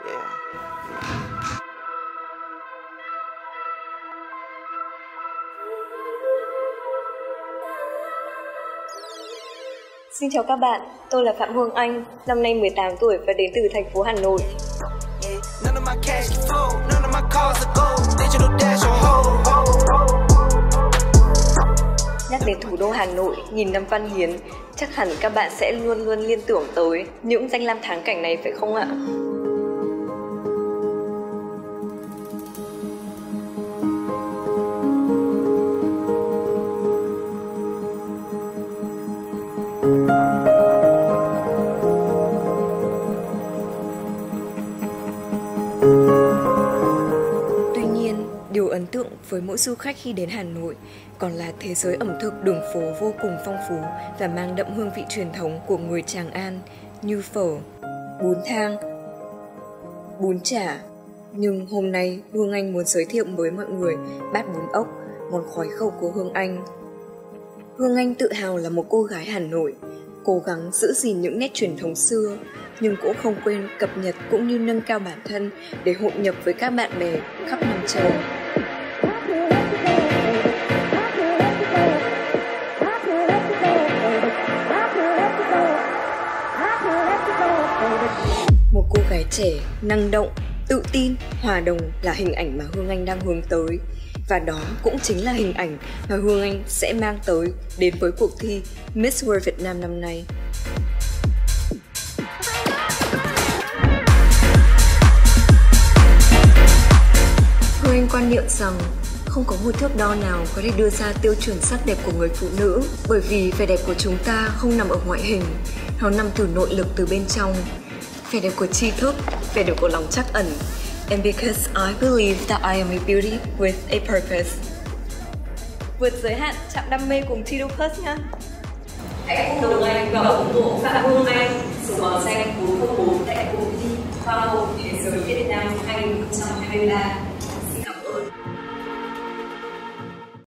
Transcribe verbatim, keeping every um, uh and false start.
Yeah. Xin chào các bạn, tôi là Phạm Hương Anh, năm nay mười tám tuổi và đến từ thành phố Hà Nội. Nhắc đến thủ đô Hà Nội, nghìn năm văn hiến, chắc hẳn các bạn sẽ luôn luôn liên tưởng tới những danh lam thắng cảnh này phải không ạ? Tuy nhiên, điều ấn tượng với mỗi du khách khi đến Hà Nội còn là thế giới ẩm thực đường phố vô cùng phong phú và mang đậm hương vị truyền thống của người Tràng An như phở, bún thang, bún chả. Nhưng hôm nay Hương Anh muốn giới thiệu với mọi người bát bún ốc, món khoái khẩu của Hương Anh. Hương Anh tự hào là một cô gái Hà Nội, cố gắng giữ gìn những nét truyền thống xưa, nhưng cũng không quên cập nhật cũng như nâng cao bản thân để hội nhập với các bạn bè khắp năm châu. Một cô gái trẻ, năng động, tự tin, hòa đồng là hình ảnh mà Hương Anh đang hướng tới. Và đó cũng chính là hình ảnh mà Hương Anh sẽ mang tới đến với cuộc thi Miss World Việt Nam năm nay. Hương Anh quan niệm rằng không có một thước đo nào có thể đưa ra tiêu chuẩn sắc đẹp của người phụ nữ, bởi vì vẻ đẹp của chúng ta không nằm ở ngoại hình, nó nằm từ nội lực từ bên trong. Vẻ đẹp của tri thức, vẻ đẹp của lòng trắc ẩn. And because I believe that I am a beauty with a purpose. Vượt giới hạn, chạm đam mê cùng Tido Plus nha. Hãy cùng đồng hành và ủng hộ Phạm Hương Anh, số báo xanh bốn không bốn tại cuộc thi Hoa hậu Thế giới Việt Nam hai không hai ba.